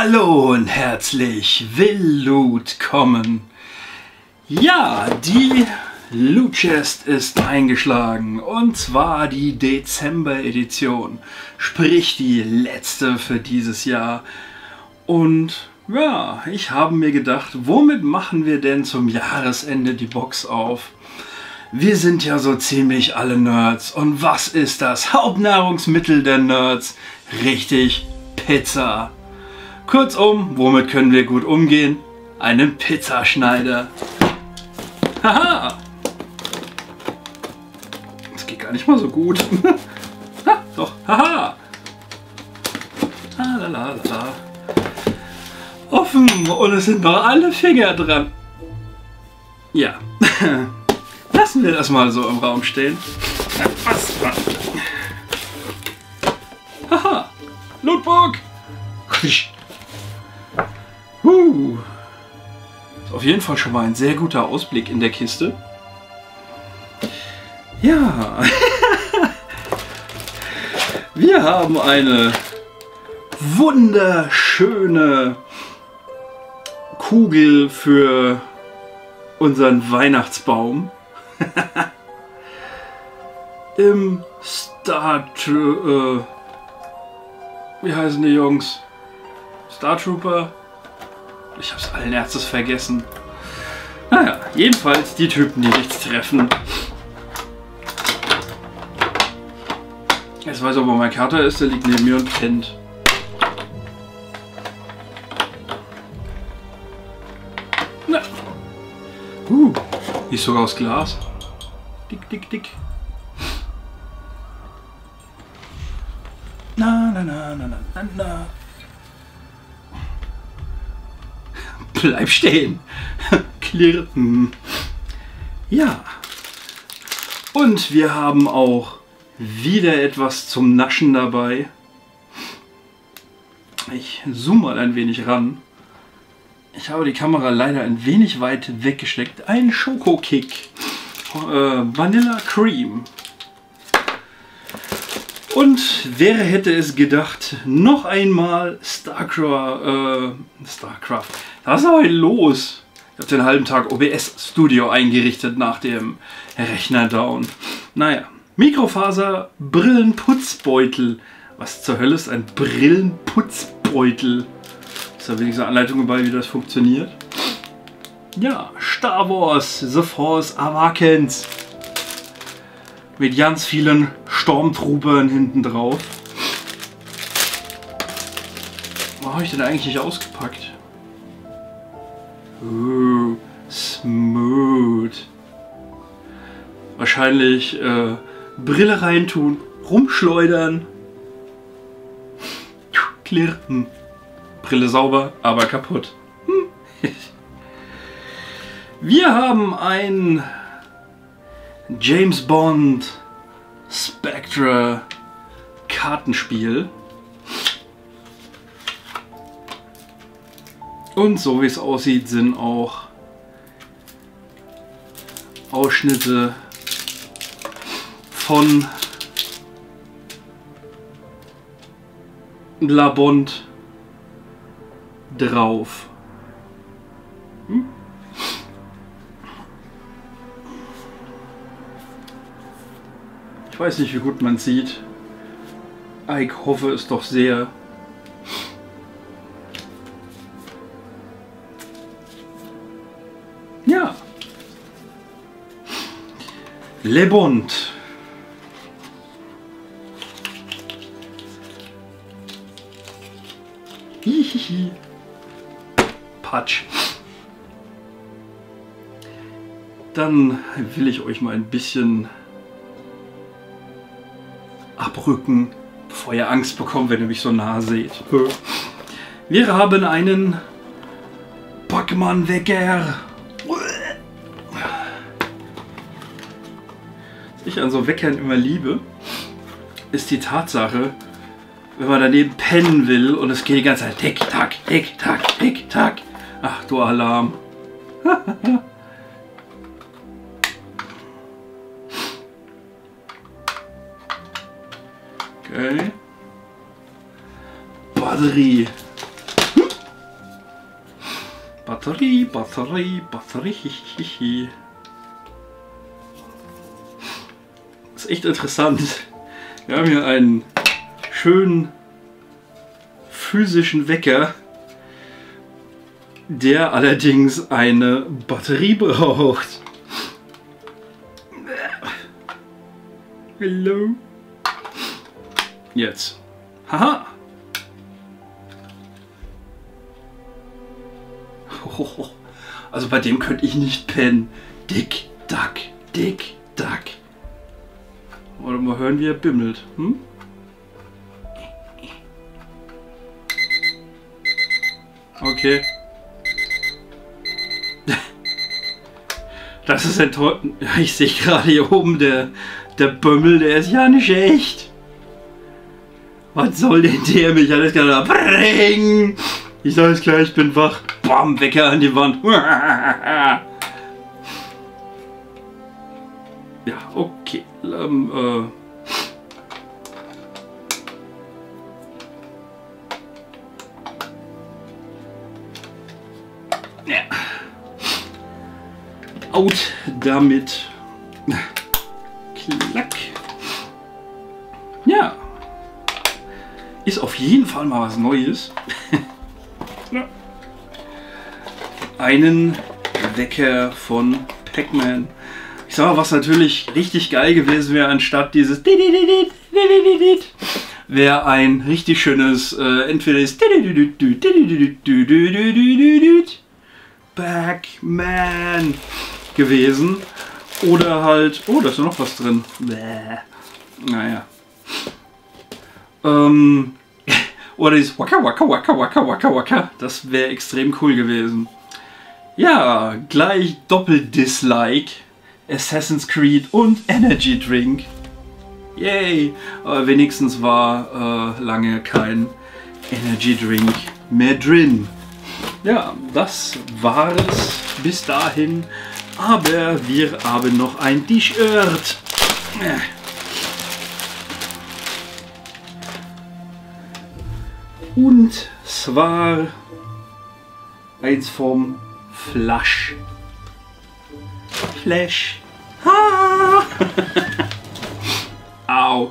Hallo und herzlich willkommen. Ja, die Loot Chest ist eingeschlagen und zwar die Dezember-Edition, sprich die letzte für dieses Jahr. Und ja, ich habe mir gedacht, womit machen wir denn zum Jahresende die Box auf? Wir sind ja so ziemlich alle Nerds und was ist das Hauptnahrungsmittel der Nerds? Richtig, Pizza. Kurzum, womit können wir gut umgehen? Einen Pizzaschneider. Haha! Das geht gar nicht mal so gut. Ha, doch, haha! Lalalala. Offen und es sind noch alle Finger dran. Ja. Lassen wir das mal so im Raum stehen. Was? Haha! Lootbook! Ist auf jeden Fall schon mal ein sehr guter Ausblick in der Kiste. Ja. Wir haben eine wunderschöne Kugel für unseren Weihnachtsbaum. Im wie heißen die Jungs? Star Trooper? Ich hab's allen Ernstes vergessen. Naja, jedenfalls die Typen, die nichts treffen. Jetzt weiß ich, wo mein Kater ist, der liegt neben mir und pennt. Na. Die ist sogar aus Glas. Dick, dick, dick. Na, na, na, na, na, na. Bleib stehen. Klirren. Ja. Und wir haben auch wieder etwas zum Naschen dabei. Ich zoome mal ein wenig ran. Ich habe die Kamera leider ein wenig weit weggesteckt. Ein Schokokick. Vanilla Cream. Und wer hätte es gedacht, noch einmal StarCraft. Was ist heute los? Ich habe den halben Tag OBS Studio eingerichtet nach dem Rechner down. Naja, Mikrofaser Brillenputzbeutel. Was zur Hölle ist ein Brillenputzbeutel? Ist da wenigstens eine Anleitung dabei, wie das funktioniert? Ja, Star Wars The Force Awakens. Mit ganz vielen Stormtroopern hinten drauf. Warum habe ich den eigentlich nicht ausgepackt? Smooth. Wahrscheinlich Brille reintun, rumschleudern. Klirren. Brille sauber, aber kaputt. Wir haben ein James Bond Spectre Kartenspiel. Und so wie es aussieht, sind auch Ausschnitte von La Bond drauf. Ich weiß nicht, wie gut man sieht. Ich hoffe es doch sehr. Ja. Le Bond. Hihihi. Patsch. Dann will ich euch mal ein bisschen abrücken, bevor ihr Angst bekommt, wenn ihr mich so nah seht. Wir haben einen Pokémon-Wecker. Was ich an so Weckern immer liebe, ist die Tatsache, wenn man daneben pennen will und es geht die ganze Zeit Tick-Tack, Tick-Tack, Tick-Tack. Ach du Alarm. Okay. Batterie. Batterie, Batterie, Batterie. Das ist echt interessant. Wir haben hier einen schönen physischen Wecker, der allerdings eine Batterie braucht. Hallo? Jetzt. Haha! Also bei dem könnte ich nicht pennen. Dick, Duck, Dick, Duck. Oder mal hören, wie er bimmelt. Hm? Okay. Das ist enttäuschend. Ich sehe gerade hier oben, der Bömmel, der ist ja nicht echt. Was soll denn der mich alles gerade bringen? Ich sage es gleich, ich bin wach. Bam, Wecker an die Wand. Ja, okay. Ja. Out damit. Klack. Ja. Ist auf jeden Fall mal was Neues. Ja. Einen Wecker von Pac-Man. Ich sag mal, was natürlich richtig geil gewesen wäre, anstatt dieses wäre ein richtig schönes, entweder das Pac-Man gewesen oder halt, oh, da ist noch was drin. Naja. Oder dieses Waka Waka Waka Waka Waka Waka. Das wäre extrem cool gewesen. Ja, gleich Doppel-Dislike. Assassin's Creed und Energy Drink. Yay! Aber wenigstens war lange kein Energy Drink mehr drin. Ja, das war es bis dahin. Aber wir haben noch ein T-Shirt. Und zwar eins vom Flash. Flash. Ha! Au.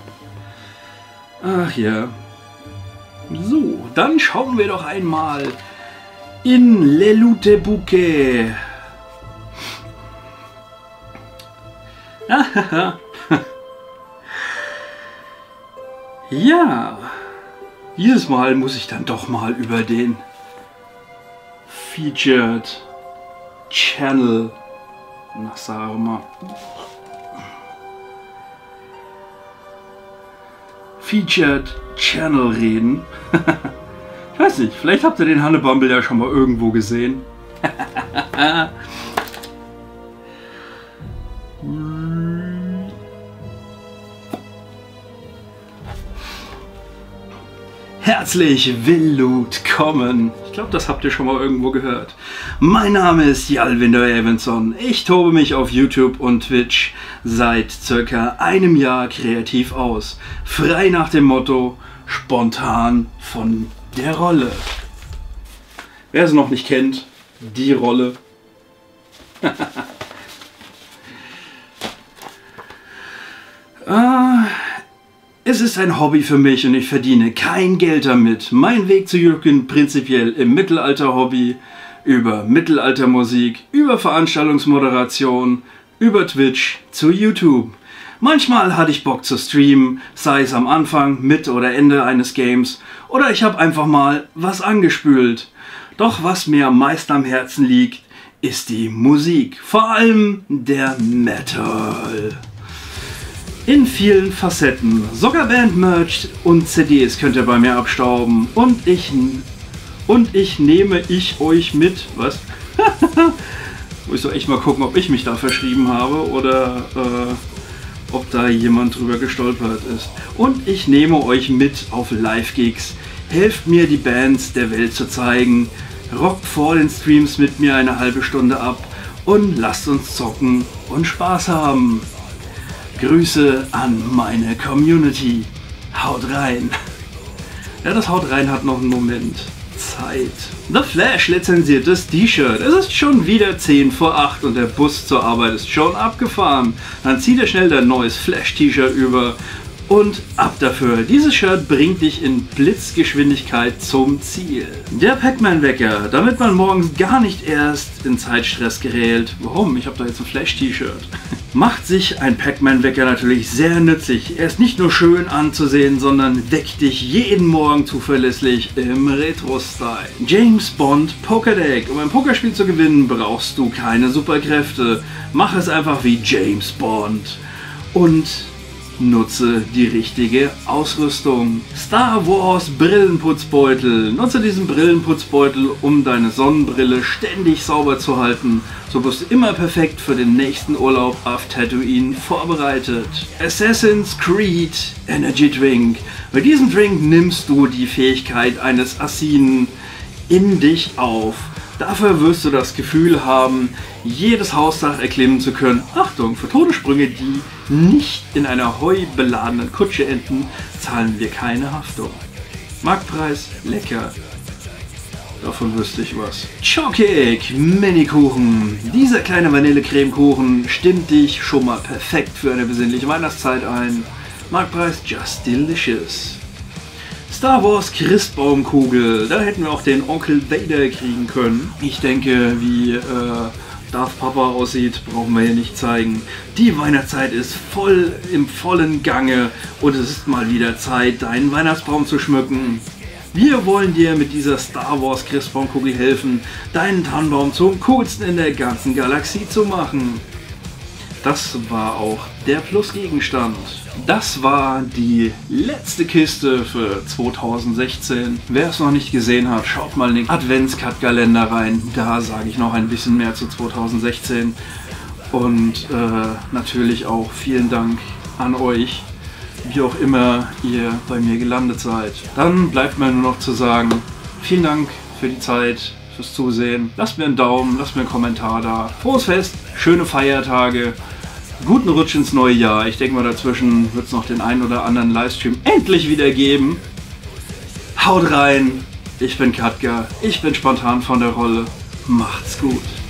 Ach ja. So, dann schauen wir doch einmal in Lelute Bouquet. Ja. Dieses Mal muss ich dann doch mal über den Featured Channel, na sagen wir mal, Featured Channel reden. Ich weiß nicht, vielleicht habt ihr den Hannebumble ja schon mal irgendwo gesehen. Herzlich willkommen. Ich glaube, das habt ihr schon mal irgendwo gehört. Mein Name ist Jalvinder Evenson. Ich tobe mich auf YouTube und Twitch seit circa einem Jahr kreativ aus. Frei nach dem Motto, spontan von der Rolle. Wer es noch nicht kennt, die Rolle. Es ist ein Hobby für mich und ich verdiene kein Geld damit. Mein Weg zu YouTube prinzipiell im Mittelalter-Hobby, über Mittelaltermusik, über Veranstaltungsmoderation, über Twitch zu YouTube. Manchmal hatte ich Bock zu streamen, sei es am Anfang, Mitte oder Ende eines Games, oder ich habe einfach mal was angespült. Doch was mir am meisten am Herzen liegt, ist die Musik, vor allem der Metal. In vielen Facetten, sogar Band-Merch und CDs könnt ihr bei mir abstauben. Und ich nehme euch mit, was? Muss ich doch echt mal gucken, ob ich mich da verschrieben habe oder ob da jemand drüber gestolpert ist. Und ich nehme euch mit auf Live-Gigs. Helft mir, die Bands der Welt zu zeigen. Rockt vor den Streams mit mir eine halbe Stunde ab und lasst uns zocken und Spaß haben. Grüße an meine Community. Haut rein. Ja, das Haut rein hat noch einen Moment. Zeit. The Flash lizenziertes T-Shirt. Es ist schon wieder 10 vor 8 und der Bus zur Arbeit ist schon abgefahren. Dann zieht er schnell dein neues Flash-T-Shirt über und ab dafür. Dieses Shirt bringt dich in Blitzgeschwindigkeit zum Ziel. Der Pac-Man-Wecker, damit man morgens gar nicht erst in Zeitstress gerät. Warum? Ich habe da jetzt ein Flash-T-Shirt. Macht sich ein Pac-Man-Wecker natürlich sehr nützlich. Er ist nicht nur schön anzusehen, sondern weckt dich jeden Morgen zuverlässig im Retro-Style. James Bond Pokerdeck. Um ein Pokerspiel zu gewinnen, brauchst du keine Superkräfte. Mach es einfach wie James Bond. Und nutze die richtige Ausrüstung. Star Wars Brillenputzbeutel. Nutze diesen Brillenputzbeutel, um deine Sonnenbrille ständig sauber zu halten. So bist du immer perfekt für den nächsten Urlaub auf Tatooine vorbereitet. Assassin's Creed Energy Drink. Bei diesem Drink nimmst du die Fähigkeit eines Assassinen in dich auf. Dafür wirst du das Gefühl haben, jedes Hausdach erklimmen zu können. Achtung, für Todessprünge, die nicht in einer heubeladenen Kutsche enden, zahlen wir keine Haftung. Marktpreis, lecker. Davon wüsste ich was. Chockick Minikuchen. Dieser kleine Vanillecremekuchen stimmt dich schon mal perfekt für eine besinnliche Weihnachtszeit ein. Marktpreis, just delicious. Star Wars Christbaumkugel. Da hätten wir auch den Onkel Vader kriegen können. Ich denke, wie Darth Papa aussieht, brauchen wir hier nicht zeigen. Die Weihnachtszeit ist im vollen Gange und es ist mal wieder Zeit, deinen Weihnachtsbaum zu schmücken. Wir wollen dir mit dieser Star Wars Christbaumkugel helfen, deinen Tannenbaum zum coolsten in der ganzen Galaxie zu machen. Das war auch der Plusgegenstand. Das war die letzte Kiste für 2016. Wer es noch nicht gesehen hat, schaut mal in den Advents-Cut-Kalender rein. Da sage ich noch ein bisschen mehr zu 2016. Und natürlich auch vielen Dank an euch, wie auch immer ihr bei mir gelandet seid. Dann bleibt mir nur noch zu sagen, vielen Dank für die Zeit, fürs Zusehen. Lasst mir einen Daumen, lasst mir einen Kommentar da. Frohes Fest, schöne Feiertage. Guten Rutsch ins neue Jahr. Ich denke mal, dazwischen wird es noch den einen oder anderen Livestream endlich wieder geben. Haut rein. Ich bin Katka. Ich bin spontan von der Rolle. Macht's gut.